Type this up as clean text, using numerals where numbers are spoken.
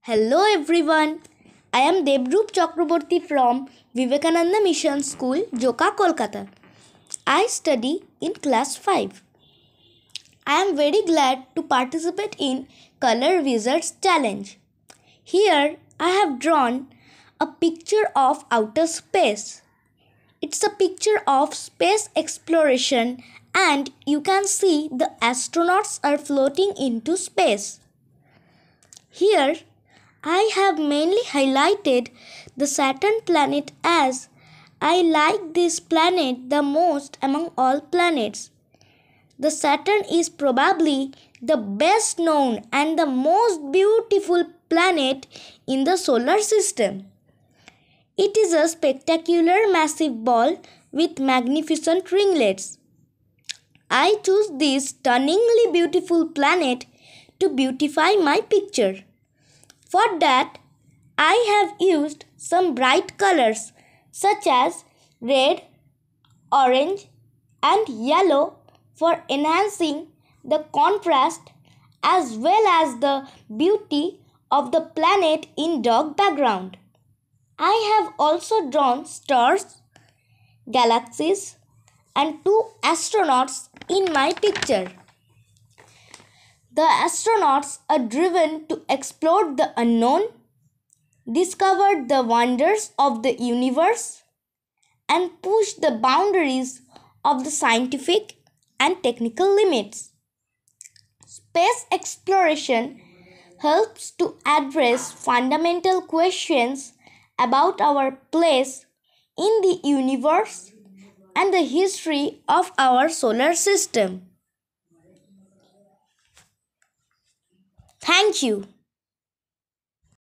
Hello everyone. I am Debrup Chakraborty from Vivekananda Mission School, Joka, Kolkata. I study in class 5. I am very glad to participate in Color Wizards Challenge. Here I have drawn a picture of outer space. It's a picture of space exploration and you can see the astronauts are floating into space. Here I have mainly highlighted the Saturn planet as I like this planet the most among all planets. The Saturn is probably the best known and the most beautiful planet in the solar system. It is a spectacular massive ball with magnificent ringlets. I choose this stunningly beautiful planet to beautify my picture. For that, I have used some bright colors such as red, orange and yellow for enhancing the contrast as well as the beauty of the planet in dark background. I have also drawn stars, galaxies and two astronauts in my picture. The astronauts are driven to explore the unknown, discover the wonders of the universe, and push the boundaries of the scientific and technical limits. Space exploration helps to address fundamental questions about our place in the universe and the history of our solar system. Thank you.